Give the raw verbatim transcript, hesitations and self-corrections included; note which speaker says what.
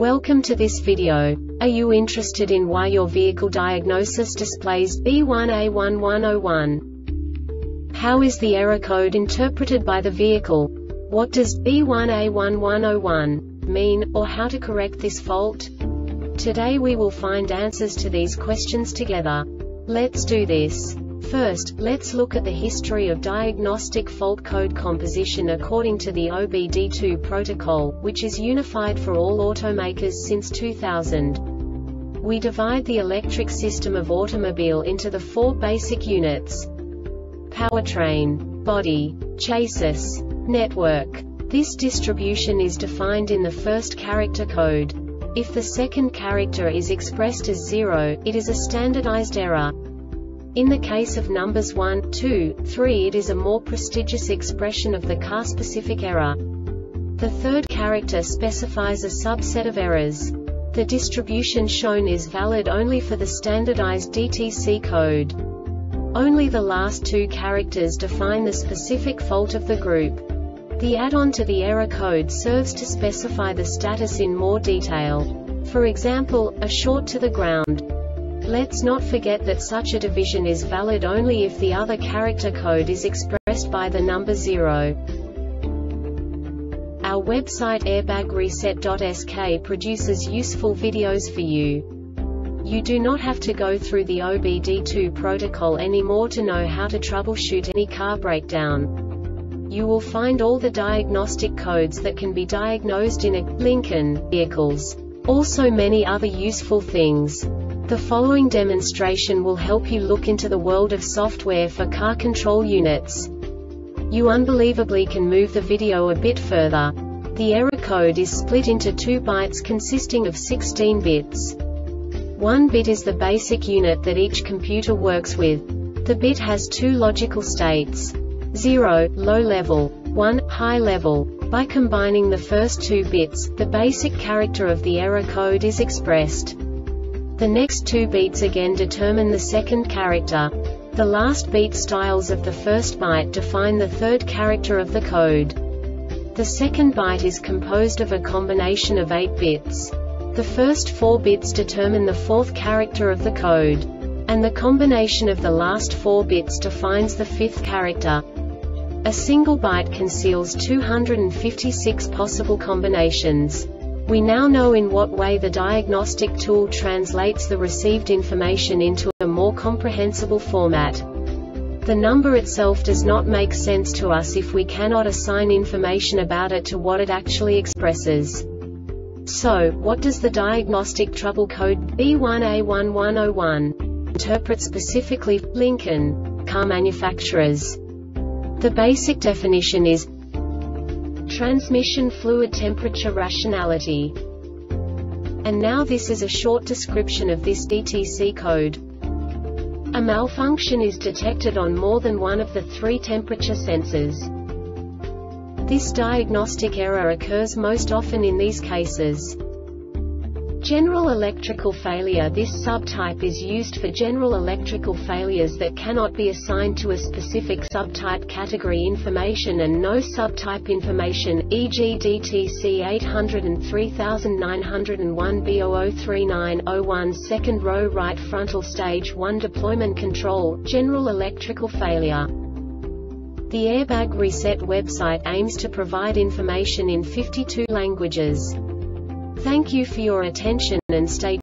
Speaker 1: Welcome to this video. Are you interested in why your vehicle diagnosis displays B one A one one zero one? How is the error code interpreted by the vehicle? What does B one A one one zero one mean, or how to correct this fault? Today we will find answers to these questions together. Let's do this. First, let's look at the history of diagnostic fault code composition according to the O B D two protocol, which is unified for all automakers since two thousand. We divide the electric system of automobile into the four basic units: powertrain, body, chassis, network. This distribution is defined in the first character code. If the second character is expressed as zero, it is a standardized error. In the case of numbers one, two, three, it is a more prestigious expression of the car-specific error. The third character specifies a subset of errors. The distribution shown is valid only for the standardized D T C code. Only the last two characters define the specific fault of the group. The add-on to the error code serves to specify the status in more detail. For example, a short to the ground. Let's not forget that such a division is valid only if the other character code is expressed by the number zero. Our website airbag reset dot S K produces useful videos for you. You do not have to go through the O B D two protocol anymore to know how to troubleshoot any car breakdown. You will find all the diagnostic codes that can be diagnosed in a Lincoln vehicles. Also many other useful things. The following demonstration will help you look into the world of software for car control units. You unbelievably can move the video a bit further. The error code is split into two bytes consisting of sixteen bits. One bit is the basic unit that each computer works with. The bit has two logical states: zero, low level, one, high level. By combining the first two bits, the basic character of the error code is expressed. The next two beats again determine the second character. The last beat styles of the first byte define the third character of the code. The second byte is composed of a combination of eight bits. The first four bits determine the fourth character of the code. And the combination of the last four bits defines the fifth character. A single byte conceals two hundred fifty-six possible combinations. We now know in what way the diagnostic tool translates the received information into a more comprehensible format. The number itself does not make sense to us if we cannot assign information about it to what it actually expresses. So, what does the diagnostic trouble code B one A one one zero one interpret specifically for Lincoln car manufacturers? The basic definition is transmission fluid temperature rationality. And now this is a short description of this D T C code. A malfunction is detected on more than one of the three temperature sensors. This diagnostic error occurs most often in these cases: general electrical failure. This subtype is used for general electrical failures that cannot be assigned to a specific subtype category information and no subtype information, for example D T C eight oh three nine oh one B zero zero three nine zero one second row right frontal stage one deployment control, general electrical failure. The Airbag Reset website aims to provide information in fifty-two languages. Thank you for your attention and stay